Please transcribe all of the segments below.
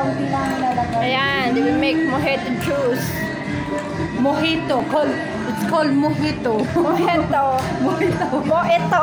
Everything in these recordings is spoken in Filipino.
Kaunti lang nilalagay. Ayan, they will make mojito juice. Mojito. It's called mojito. Mojito. Mojito. Mojito.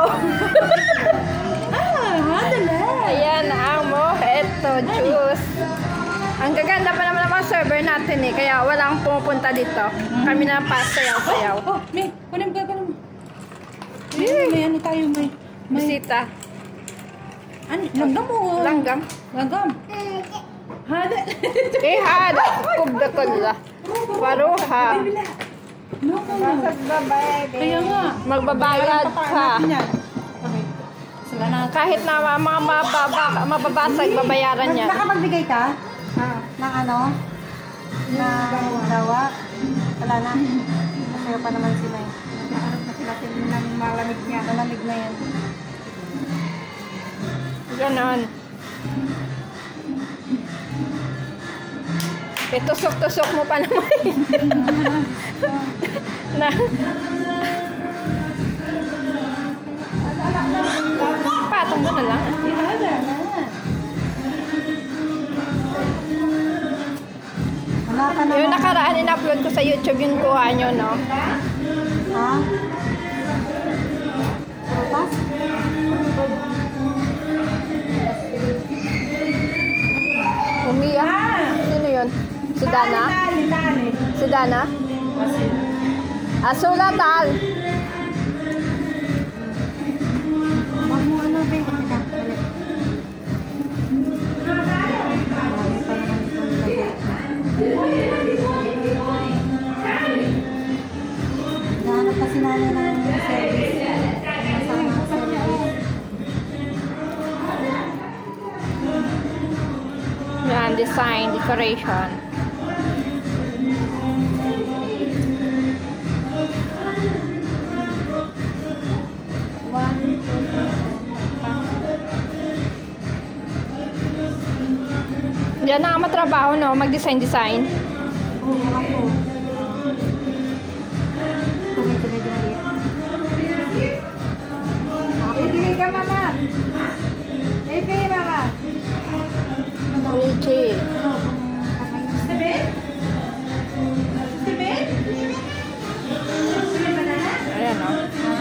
Hadala. Ayan ang mojito juice. Ang gaganda pa naman ng mga server natin eh. Kaya walang pumupunta dito. Kami na pa sayaw-sayaw. Oh, may. Kunin mo. May ano tayo, may. Bisita. Ano? Langgam mo. Langgam. Langgam. Hada. Hada. Kubda-kubda. Paruha. No. Kaya nga. Magbabayad ka. Sila na. Kahit na mga mababasag, babayaran niya. Nakapagbigay ka? Ng ano? Na dawa? Wala na. Kaya pa naman sila eh. Nagkakarap na sila ng malamig niya. Malamig na yan. Ganon. Tusok-tusok mo pa naman. Na. Patong mo na lang. Yung nakaraan, in-upload ko sa YouTube yung kuha nyo, no? Ha? Pas? Umiyak. Sino yun? Si Dana? Si Dana? Asulatal. Wag mo ano, babe. Nahanap kasi namin ng service. Yan, design, decoration. Yan na ang matrabaho, no? Mag-design-design. Oo, ako. Ibigay ka, mama. Ibigay, mama. Ulichi. Ayan, no?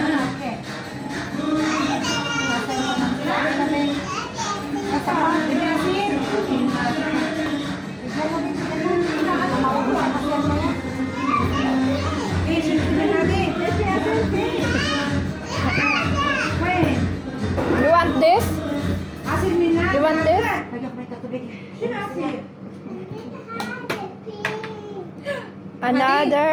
You want this? You want this? Another?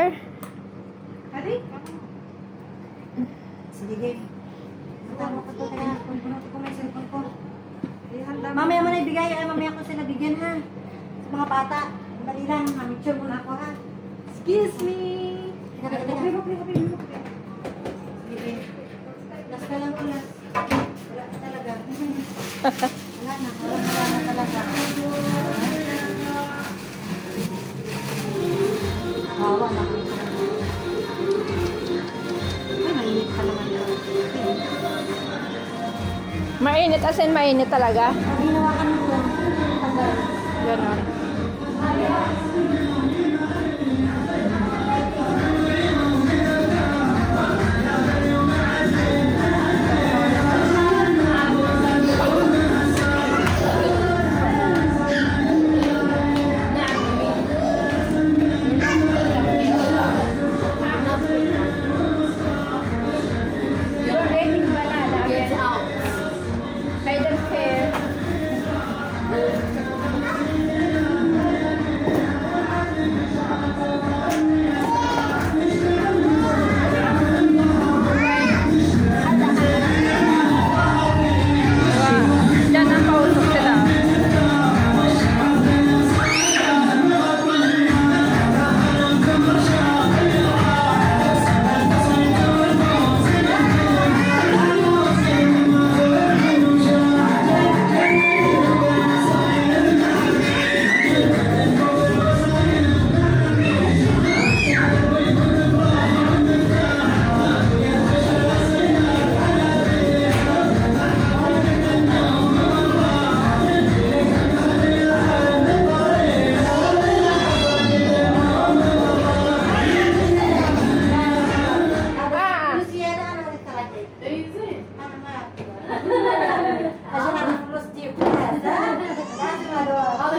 Mamaya mo na ibigay, ay mamaya ko sila bigyan ha. Sa mga bata. Dali lang, mamitsure muna ako ha. Excuse me. Last ka lang ko last. Wala ka talaga. Wala na talaga. Hawa na. Ay, mainit pa naman yun. Mainit, as in mainit talaga. Hinawakan mo ko. Tagal. Ganon. I don't care.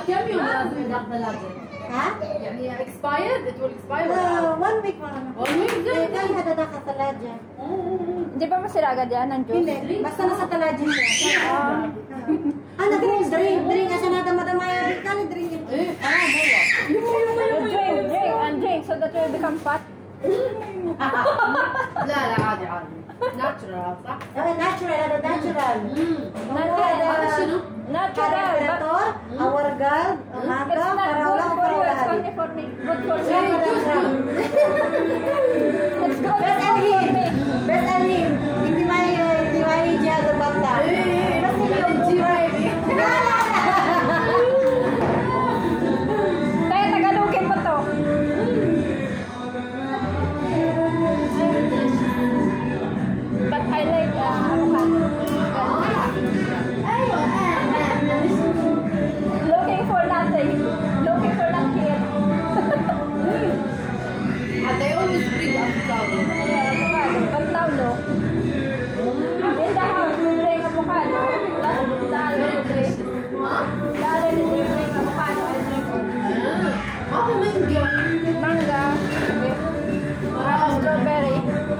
كم يوم لازم يضاف ثلاجة؟ ها؟ يعني expired? It will expire One week mga naman. 1 week? Kaya hadada ka talaga. Hindi ba masira agad yan ng juice? Hindi, basta nasa talagin siya. Drink. Asa na dama-damaya. Kani drink. ايه حرام والله. Drink, so that you will become fat. لا لا عادي عادي. ناتشرال صح؟ Natural. هذا شنو؟ Natural, but Temperator, our girl, it's umaga, not para good walang for you. It's parawalan. only for me. Good for me. Good. It's good Bet for me. Alin, hindi may diya sa banda. Tayo, Tagalogin mo to. But I like avocado. Looking for nothing. Looking for nothing. They always bring avocado. Yeah, avocado. But now, no. In the house, we bring avocado. The other day, we bring avocado. I drink ما في مانجا. manga. Strawberry.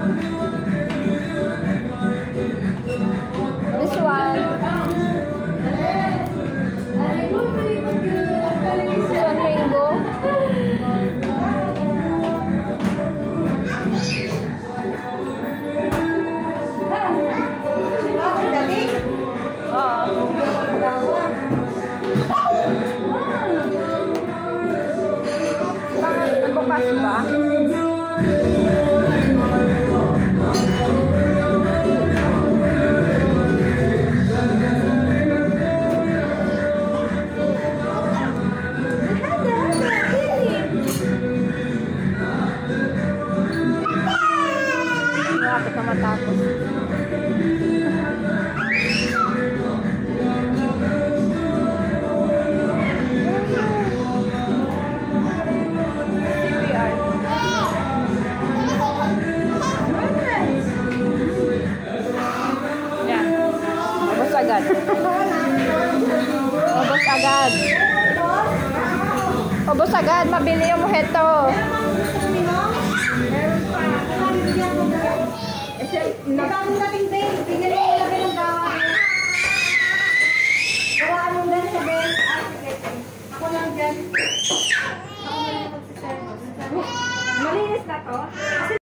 This one. This one mango. Bukas ba? Malapit na matapos. CPR. Yan. Ubus agad. Ubus agad. Ubus agad. Mabili yung mojito. Ibang dating Ben, tingnan mo yung labi ng gawa. Gawaan mo Ben sa Ben. Sige. Ako lang dyan. Ako lang magsiserve. Malinis na to.